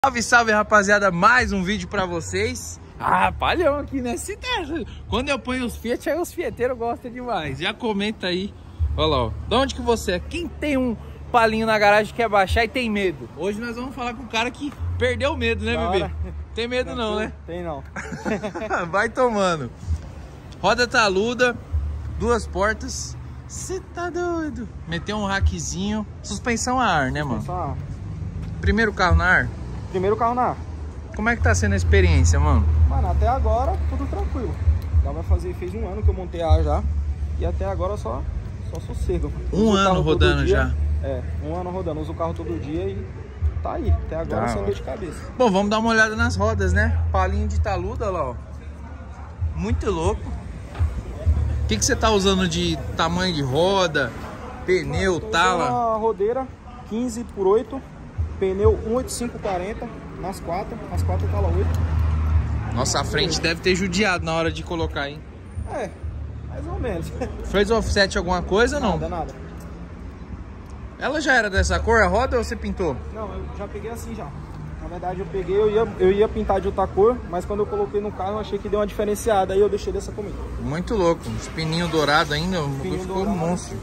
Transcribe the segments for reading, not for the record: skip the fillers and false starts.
Salve, salve, rapaziada, mais um vídeo pra vocês. Ah, palhão aqui, né? Quando eu ponho os Fiat, aí os fieteiros gostam demais. Já comenta aí. Olha lá, ó. De onde que você é? Quem tem um palinho na garagem quer baixar e tem medo? Hoje nós vamos falar com o cara que perdeu o medo, né, bebê? Tem medo não, né? Tem não. Vai tomando. Roda taluda, duas portas. Você tá doido? Meteu um rackzinho. Suspensão a ar, né, mano? Só... Primeiro carro na ar? Primeiro carro na ar. Como é que tá sendo a experiência, mano? Mano, até agora tudo tranquilo. Já vai fazer, fez um ano que eu montei a ar já. E até agora só sossego. Um ano rodando já? É, um ano rodando. Uso o carro todo dia e tá aí. Até agora sem dor de cabeça. Bom, vamos dar uma olhada nas rodas, né? Palinho de taluda, olha lá, ó. Muito louco. O que você tá usando de tamanho de roda, pneu, tala? Uma rodeira 15 por 8, pneu 185/40 nas quatro tala 8. Nossa, a frente deve ter judiado na hora de colocar, hein? É, mais ou menos. Fez offset alguma coisa ou não? Nada. Ela já era dessa cor, a roda, ou você pintou? Não, eu já peguei assim já. Na verdade eu peguei, eu ia pintar de outra cor, mas quando eu coloquei no carro eu achei que deu uma diferenciada, aí eu deixei dessa comigo. Muito louco, os pininhos dourados ainda, ficou um monstro.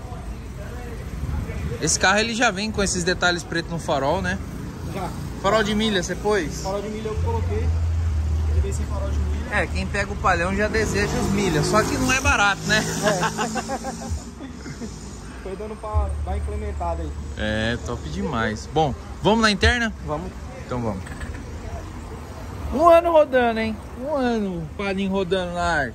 Esse carro ele já vem com esses detalhes pretos no farol, né? Já. Farol de milha, você pôs? Farol de milha eu coloquei, ele vem sem farol de milha. É, quem pega o palhão já deseja os milhas, só que não é barato, né? É. Foi dando pra dar incrementada aí. É, top demais. Bom, vamos na interna? Vamos. Então vamos. Um ano rodando, hein? Um ano, palinho rodando na ar.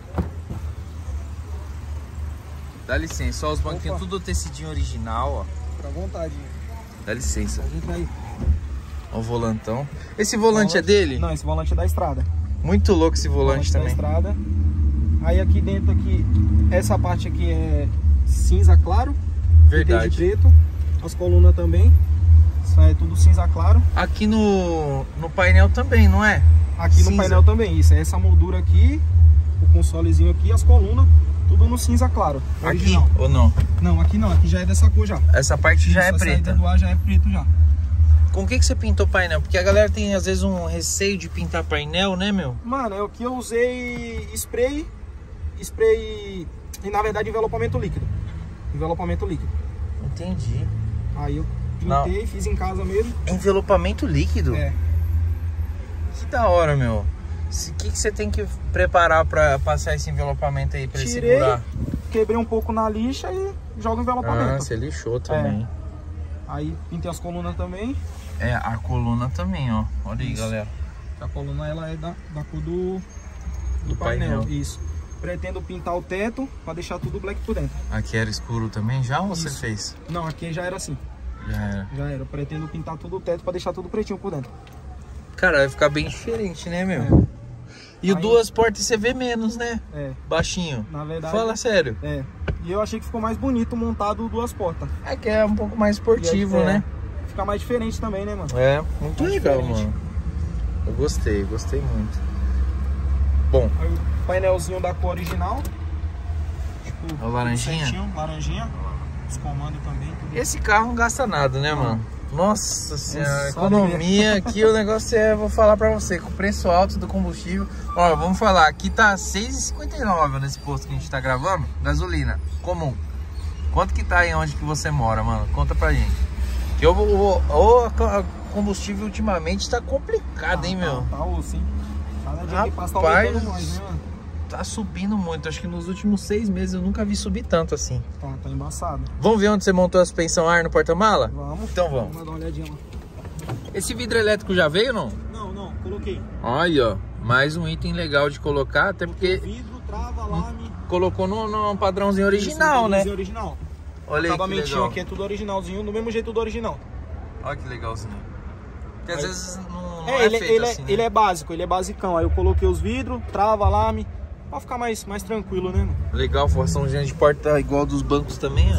Dá licença, só os banquinhos tudo tecidinho original, ó. Fica à vontade. Dá licença. A gente vai... Ó o volantão. Esse volante é dele? Não, esse volante é da estrada. Muito louco esse volante também. Da estrada. Aí aqui dentro, aqui, essa parte aqui é cinza claro. Verdade. De preto. As colunas também. Isso aí é tudo cinza claro. Aqui no painel também, não é? Aqui cinza. No painel também, isso. É essa moldura aqui, o consolezinho aqui, as colunas, tudo no cinza claro. Original. Aqui ou não? Não, aqui não. Aqui já é dessa cor já. Essa parte já é preta. A saída do ar já é preto já. Com o que você pintou o painel? Porque a galera tem às vezes um receio de pintar painel, né, meu? Mano, aqui eu usei spray e na verdade envelopamento líquido. Entendi. Aí eu pintei, fiz em casa mesmo. Envelopamento líquido? É. Que da hora, meu. O que você tem que preparar pra passar esse envelopamento aí pra ele segurar? Quebrei um pouco na lixa e jogo o envelopamento. Ah, você lixou também. É. Aí pintei as colunas também. É, a coluna também, ó. Olha aí, galera. A coluna ela é da cor do painel. Isso. Pretendo pintar o teto pra deixar tudo black por dentro. Aqui era escuro também já ou você fez? Não, aqui já era assim. Já era. Eu pretendo pintar todo o teto pra deixar tudo pretinho por dentro. Cara, vai ficar bem diferente, né, meu? É. E o duas portas você vê menos, né? É. Baixinho. Na verdade. Fala sério. É. E eu achei que ficou mais bonito montado duas portas. É que é um pouco mais esportivo, né? Fica mais diferente também, né, mano? É, muito legal, mano. Eu gostei muito. Bom. Aí o painelzinho da cor original. Tipo, a laranjinha? Certinho, laranjinha. Os comandos também. Tudo. Esse carro não gasta nada, né, mano? Nossa senhora, economia aqui, o negócio é, vou falar pra você, com o preço alto do combustível. Ó, vamos falar, aqui tá R$6,59 nesse posto que a gente tá gravando, gasolina, comum. Quanto que tá aí onde que você mora, mano? Conta pra gente. Que o combustível ultimamente tá complicado, hein, meu? Tá osso, hein? Cada dia que passa tá aumentando mais, né, mano? Tá subindo muito, acho que nos últimos 6 meses eu nunca vi subir tanto assim. Tá embaçado. Vamos ver onde você montou a suspensão ar no porta-mala? Vamos. Então vamos. Vamos dar uma olhadinha lá. Esse vidro elétrico já veio ou não? Não, coloquei. Olha, ó, mais um item legal de colocar, até porque... Vidro, trava, alarme. Colocou no padrãozinho original, né? Original. Olha aí, acabamentinho aqui é tudo originalzinho, do mesmo jeito do original. Olha que legalzinho. Porque às vezes não é feito assim, né? Ele é básico, ele é basicão. Aí eu coloquei os vidros, trava, alarme, pra ficar mais tranquilo, né, mano? Legal, forçãozinha de porta igual dos bancos também,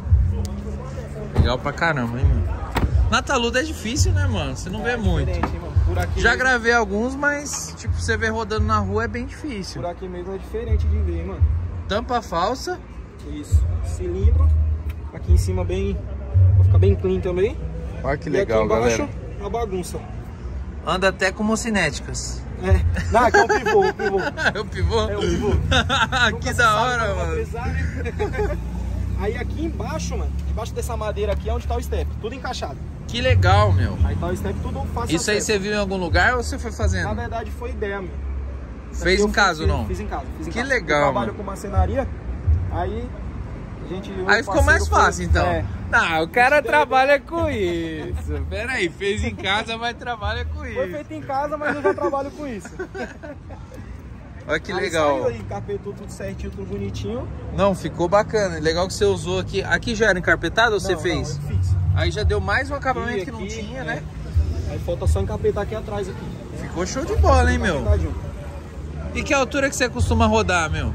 ó. Legal pra caramba, hein, mano? Na taluda é difícil, né, mano? Você não vê muito. Hein, mano? Por aqui já gravei alguns, mas, tipo, você vê rodando na rua é bem difícil. Por aqui mesmo é diferente de ver, mano. Tampa falsa. Isso. Cilindro. Aqui em cima bem... Vai ficar bem clean também. Olha que legal, e aqui embaixo, galera. A bagunça. Anda até com mocinéticas. É. Não, aqui é um pivô, o pivô. É o pivô? É o pivô. Que da hora, mano. Pesar, né? Aí aqui embaixo, mano, embaixo dessa madeira aqui é onde tá o step, tudo encaixado. Que legal, meu. Aí tá o step tudo fácil. Isso aí você viu em algum lugar ou você foi fazendo? Na verdade foi ideia, meu. Fez em casa ou não? Fiz em casa. Que legal, eu trabalho com marcenaria, aí a gente... Aí ficou mais fácil, então. É. Não, o cara trabalha com isso. Pera aí, fez em casa, mas trabalha com isso. Foi feito em casa, mas eu já trabalho com isso. Olha que aí legal. Saiu aí, encarpetou tudo certinho, tudo bonitinho. Não, ficou bacana. Legal que você usou aqui. Aqui já era encarpetado ou você fez? Não, eu fiz. Aí já deu mais um acabamento Aqui, que não tinha, né? Aí falta só encarpetar aqui atrás aqui. Ficou show de bola, hein, meu? E que altura que você costuma rodar, meu?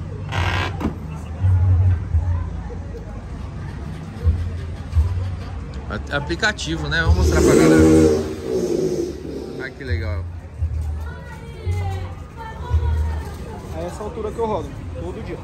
Aplicativo, né? Vamos mostrar pra galera. Olha que legal. É essa altura que eu rodo, todo dia.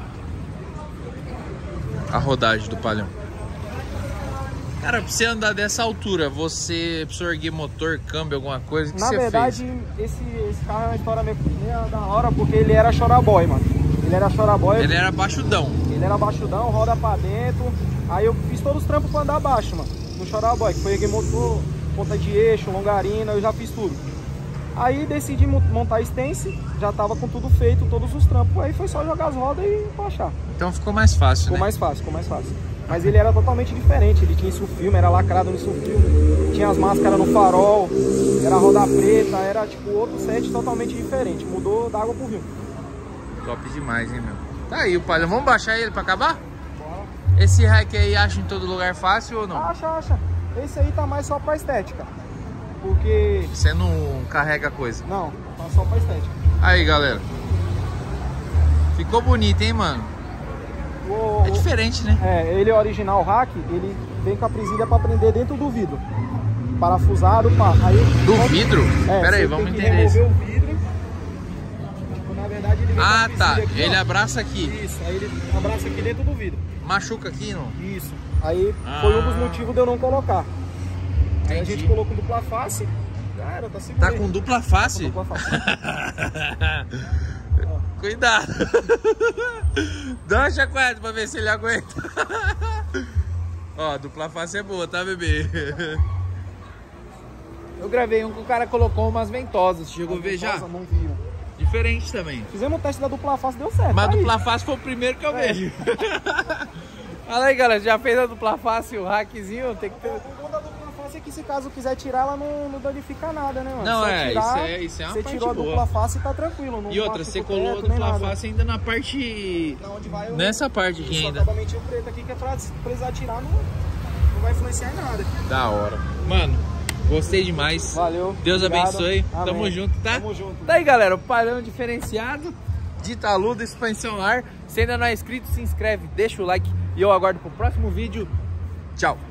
A rodagem do palhão. Cara, pra você andar dessa altura, você precisa erguer motor, câmbio, alguma coisa? Que Na você verdade, fez? esse carro é uma história meio da hora, porque ele era choraboy, mano. Ele era choraboy. Ele era baixudão. Ele era baixudão, roda pra dentro. Aí eu fiz todos os trampos pra andar baixo, mano. No choraboy, que foi erguer motor, ponta de eixo, longarina, eu já fiz tudo. Aí decidi montar Stance, já tava com tudo feito, todos os trampos. Aí foi só jogar as rodas e encaixar. Então ficou mais fácil, Ficou né? mais fácil, ficou mais fácil. Mas ele era totalmente diferente, ele tinha isso filme, era lacrado nisso filme, tinha as máscaras no farol, era roda preta, era tipo outro set totalmente diferente, mudou da água pro rio. Top demais, hein, meu? Tá aí o palhão, vamos baixar ele pra acabar? Bora. Esse hack aí acha em todo lugar fácil ou não? Acha. Esse aí tá mais só pra estética, porque... Você não carrega coisa? Não, tá só pra estética. Aí, galera. Ficou bonito, hein, mano? É diferente, né? É, ele é original hack, ele vem com a presilha pra prender dentro do vidro. Parafusado, pá. Aí, Do vidro? Pera aí, vamos entender isso. Remover o vidro. Tipo, na verdade, ele vem com a tá. presilha aqui, Ele ó. abraça aqui. Isso, aí ele abraça aqui dentro do vidro. Machuca aqui, não? Isso. Aí foi um dos motivos de eu não colocar. Aí a gente colocou dupla face. Cara, tá seguro. Tá com dupla face? Com dupla face. Cuidado. Dá uma chacoalhada pra ver se ele aguenta. Ó, dupla face é boa, tá, bebê? Eu gravei um que o cara colocou umas ventosas. Chegou a ver já? Não viu. Diferente também. Fizemos o teste da dupla face, deu certo. Mas a aí. dupla face foi o primeiro que eu vejo. Olha aí, galera, já fez a dupla face, o hackzinho, tem que ter... O bom da dupla face é que se caso quiser tirar, ela não danifica nada, né, mano? Não, Só tirar, isso é uma você parte tirou a boa. dupla face e tá tranquilo. Não E outra, machuca você o colou a teto, nem dupla nada. face ainda na parte... Na onde vai Nessa parte aqui Isso, ainda. o acabamentinho preto aqui, que é pra precisar tirar, não vai influenciar em nada. Da hora. Mano, gostei demais. Valeu. Deus obrigado. abençoe. Amém. Tamo junto, tá? Tamo junto. Tá aí, galera, o palhão diferenciado de taludo, expansão lar. Se ainda não é inscrito, se inscreve, deixa o like e eu aguardo pro próximo vídeo. Tchau.